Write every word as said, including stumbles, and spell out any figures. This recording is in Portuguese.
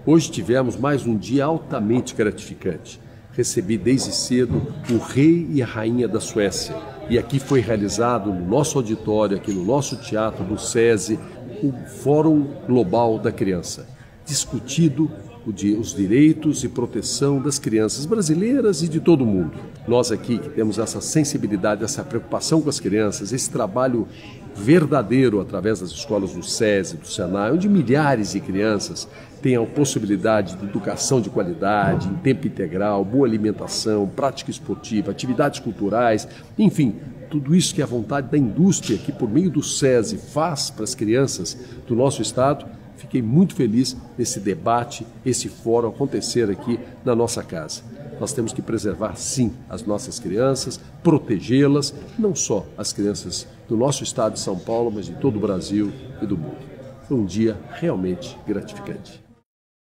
Hoje tivemos mais um dia altamente gratificante. Recebi desde cedo o rei e a rainha da Suécia. E aqui foi realizado no nosso auditório, aqui no nosso teatro do SESI, o Fórum Global da Criança. Discutido os direitos e proteção das crianças brasileiras e de todo o mundo. Nós aqui que temos essa sensibilidade, essa preocupação com as crianças, esse trabalho verdadeiro através das escolas do SESI, do SENAI, onde milhares de crianças têm a possibilidade de educação de qualidade, em tempo integral, boa alimentação, prática esportiva, atividades culturais, enfim, tudo isso que é a vontade da indústria que por meio do SESI faz para as crianças do nosso estado. Fiquei muito feliz nesse debate, esse fórum acontecer aqui na nossa casa. Nós temos que preservar, sim, as nossas crianças, protegê-las, não só as crianças do nosso estado de São Paulo, mas de todo o Brasil e do mundo. Foi um dia realmente gratificante.